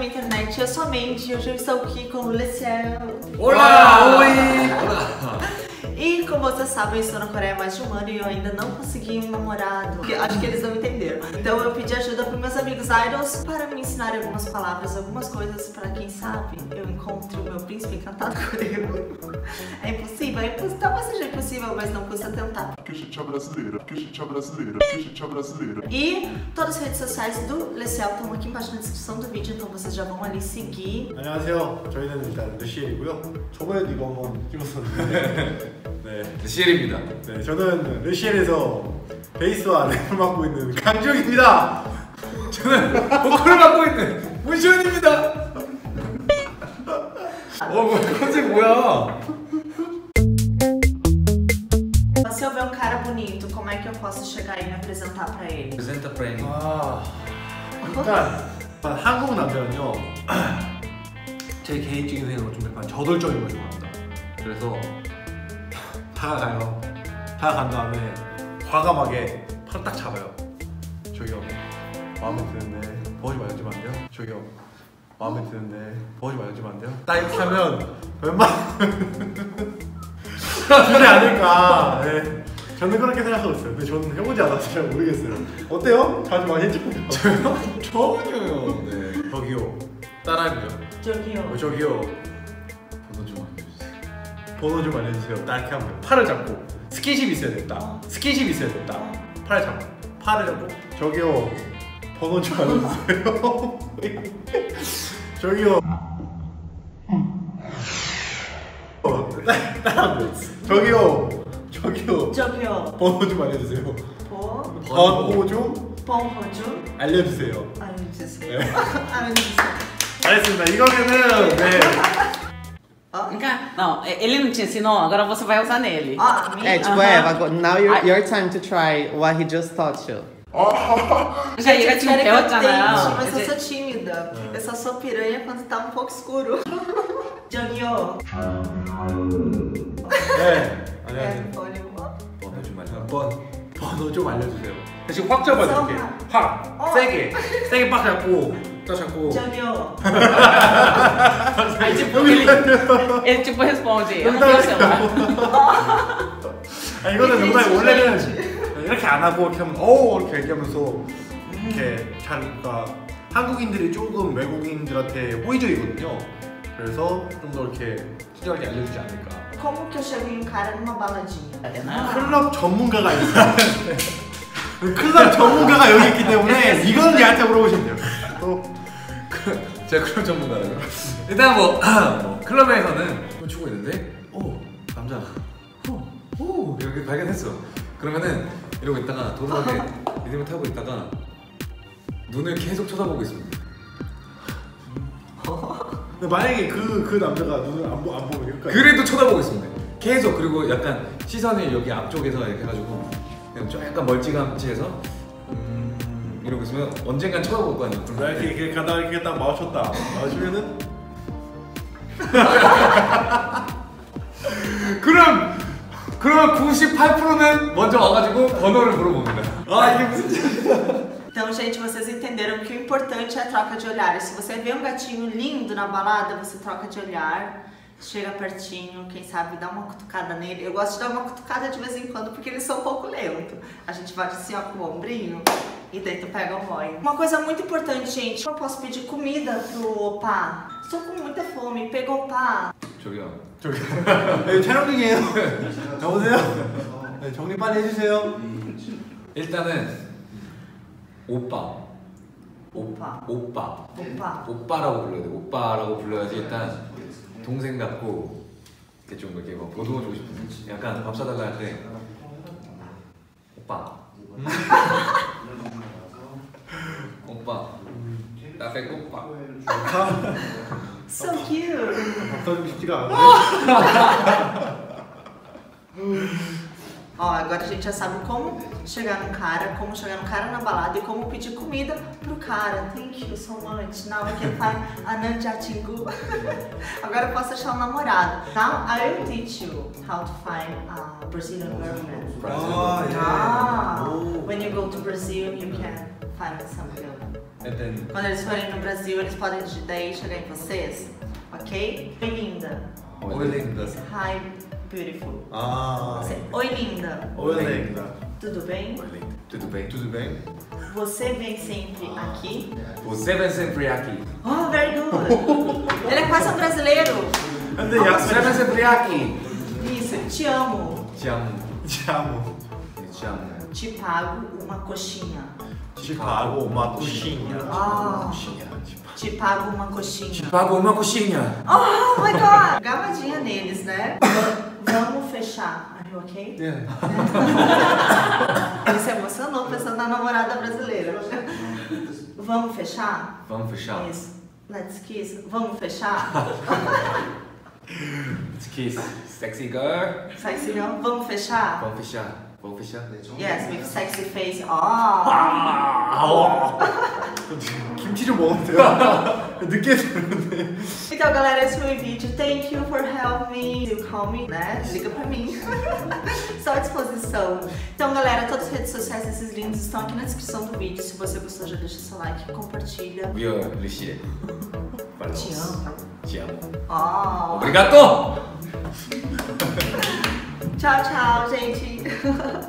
minha internet. Eu sou a Mandy, hoje eu estou aqui com o Leciel. Olá! Oi! Olá! E como vocês sabem, eu estou na Coreia há mais de um ano e eu ainda não consegui um namorado. Acho que eles não entenderam. Então eu pedi ajuda para meus amigos idols para me ensinar algumas palavras, algumas coisas para quem sabe eu encontre o meu príncipe encantado coreano. É impossível, talvez seja impossível, mas não custa tentar. Porque a gente é brasileira, porque a gente é brasileira, porque a gente é brasileira. E todas as redes sociais do Leciel estão aqui embaixo na descrição do vídeo, então vocês já vão ali seguir. 안녕하세요. 저희는 일단 르시엘이고요. 저번에도 이거 한번 찍었었는데 네, 르시엘입니다. 네, 저는 르시엘에서 베이스와 랩을 맡고 있는 강지혁입니다. 저는 보컬을 맡고 있는 문시현입니다. 컨셉 뭐야? Se eu ver um cara bonito, como é que eu posso chegar e me apresentar pra ele? Apresenta pra ele. 일단 한국 남자는요 제 개인적인 생각으로 좀 약간 저돌적인 걸 좋아합니다. 그래서 다가가요. 다가간 다음에 과감하게 팔을 딱 잡아요. 저기요, 마음에 드는데 보지 말아주면 안 돼요? 저기요, 마음에 드는데 보지 말아주면 안 돼요? 딱 이렇게 하면 웬만하면 되지 않을까. 네. 저는 그렇게 생각하고 있어요. 근데 저는 해보지 않아서 잘 모르겠어요. 어때요? 자주 많이 했죠? 저요? 전혀요. 네. 저기요, 따라해보죠. 저기요. 저기요, 번호 좀 알려주세요. 번호 좀 알려주세요. 딱 이렇게 하면 팔을 잡고 스킨십 있어야 됐다. 스킨십 있어야 됐다. 팔을 잡고 저기요, 번호 좀 알려주세요. 저기요, 저기요, 번호 좀 알려주세요. 번호 좀 알려주세요. 알려주세요. 네. 알려주세요. 알겠습니다. 이거면은 네. Não, ele não te ensinou, agora você vai usar nele. É, tipo, agora, now your time to try what he just taught you. Já 얘가 지금 배웠잖아요. Mas eu sou tímida. Eu só sou piranha quando tá um pouco escuro. 저기요. 네. 번호 좀 알려. 번호 좀 알려주세요. 지금 확 잡아요. 이렇게 확 세게 빡 잡고 딱 잡고. 저기요. Aí tipo, ele tipo responde, eu não tenho celular. 아, 이거는 농담이 원래는 이렇게 안 하고 이렇게 하면 이렇게 얘기하면서 이렇게 잘 그러니까 한국인들이 조금 외국인들한테 호의적이거든요. 그래서 좀 더 이렇게 친절하게 알려주지 않을까. Como que eu chego em um cara numa baladinha? 클럽 전문가가 있어요. 클럽 전문가가 여기 있기 때문에 이건 얘한테 물어보시면 돼요. 또 제가 클럽 전문가라고요? 일단 뭐 클럽에서는 춤추고 있는데 남자 이렇게 발견했어. 그러면은 이러고 있다가 도도하게 리듬을 타고 있다가 눈을 계속 쳐다보고 있습니다. 근데 만약에 그 남자가 눈을 안 보면 여기까지 그래도 쳐다보고 있습니다. 계속. 그리고 약간 시선이 여기 앞쪽에서 이렇게 해가지고 그냥 좀 약간 멀찌감치해서 이러고 있으면 언젠간 쳐다볼 거 아니에요. 이렇게 가다가 이렇게 딱 마주치면은 그럼 98%는 먼저 와가지고 번호를 물어봅니다. 이게 무슨 짓이야? Então, gente, vocês entenderam que o importante é a troca de olhares. Se você vê um gatinho lindo na balada, você troca de olhar, chega pertinho, quem sabe dá uma cutucada nele. Eu gosto de dar uma cutucada de vez em quando porque eles são um pouco lentos. A gente vai assim, ó, com o ombrinho e daí tu pega o mói. Uma coisa muito importante, gente, eu posso pedir comida pro opa. Estou com muita fome, pega o opa. 저기요. 네, 촬영 중이에요. 여보세요? 네, 정리 빨리 해주세요. 일단은 오빠라고 불러야 돼. 오빠라고 불러야지 일단 동생답고 이렇게 좀 이렇게 뭐 보듬어주고 싶은 약간 밥 사달라 할 때 오빠 나 배고파. So cute. 밥 사주고 싶지가 않은데. Ó, agora a gente já sabe como chegar no cara na balada e como pedir comida pro cara. Thank you so much. Now I can find Anand Chingu. Agora eu posso achar um namorado. Now I will teach you how to find a Brazilian girlfriend. Brazil. When you go to Brazil, you can find some good. And then Quando eles forem no Brasil, eles podem daí chegar em vocês, ok? Oi, linda. Oi, linda. Hi, beautiful. Ah. Oi, linda. Oi, linda. Tudo bem? tudo bem? Tudo bem? Você vem sempre aqui? Você vem sempre aqui. Oh, very good. Ele é quase um brasileiro. Você vem sempre aqui. Isso, te amo. Te amo. Te amo. Te amo. Te pago uma coxinha. Te pago uma coxinha. Ah. Coxinha. Te pago uma coxinha. Pago uma coxinha. Oh my god! Gamadinha neles, né? Vamos fechar. Are you okay? Yeah. Ele se emocionou pensando na namorada brasileira. Vamos fechar? Vamos fechar. Isso. Let's kiss. Vamos fechar? Let's kiss. Sexy girl. Sexy girl. Vamos fechar? Vamos fechar. Vamos fechar. Yes, with sexy face. Oh. 김치 좀 먹어도 돼요? 늦게 들었는데. Então, galera, esse foi o vídeo. Thank you for helping me. You call me, né? Liga pra mim. Estou à disposição. Então, galera, todas as redes sociais desses lindos estão aqui na descrição do vídeo. Se você gostou, já deixa seu like, compartilha. Viu, Lucia? Te amo. Te amo. Oh. Obrigado! Tchau, tchau, gente.